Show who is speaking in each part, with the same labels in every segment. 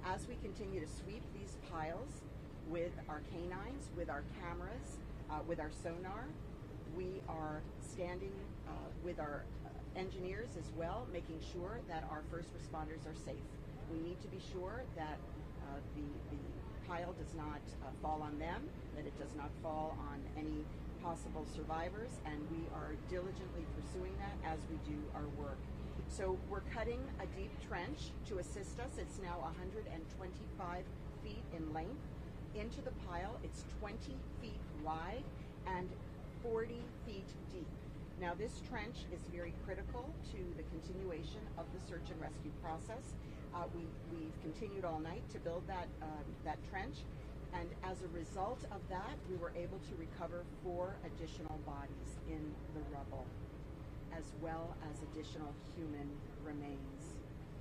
Speaker 1: As we continue to sweep these piles with our canines, with our cameras, with our sonar, we are standing with our engineers as well, making sure that our first responders are safe. We need to be sure that the pile does not fall on them, that it does not fall on any possible survivors, and we are diligently pursuing that as we do our work. So we're cutting a deep trench to assist us. It's now 125 feet in length into the pile. It's 20 feet wide and 40 feet deep. Now this trench is very critical to the continuation of the search and rescue process. We've continued all night to build that trench, and as a result of that, we were able to recover 4 additional bodies in the rubble, as well as additional human remains.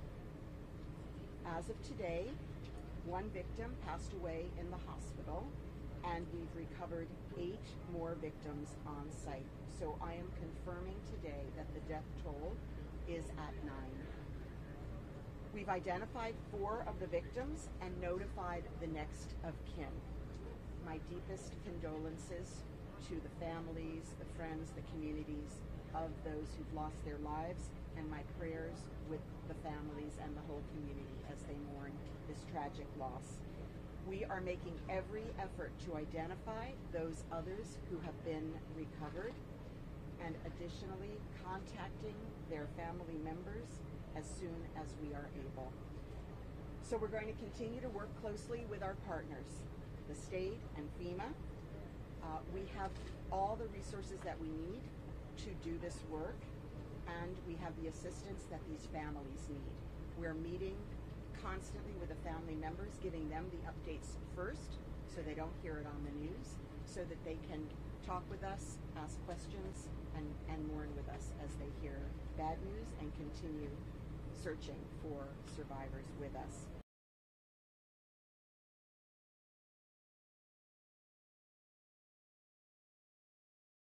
Speaker 1: As of today, 1 victim passed away in the hospital, and we've recovered 8 more victims on site. So I am confirming today that the death toll is at 9. We've identified 4 of the victims and notified the next of kin. My deepest condolences to the families, the friends, the communities of those who've lost their lives, and my prayers with the families and the whole community as they mourn this tragic loss. We are making every effort to identify those others who have been recovered, and additionally contacting their family members as soon as we are able. So we're going to continue to work closely with our partners, the state and FEMA. We have all the resources that we need to do this work, and we have the assistance that these families need. We're meeting constantly with the family members, giving them the updates first so they don't hear it on the news, so that they can talk with us, ask questions, and mourn with us as they hear bad news and continue searching for survivors with us.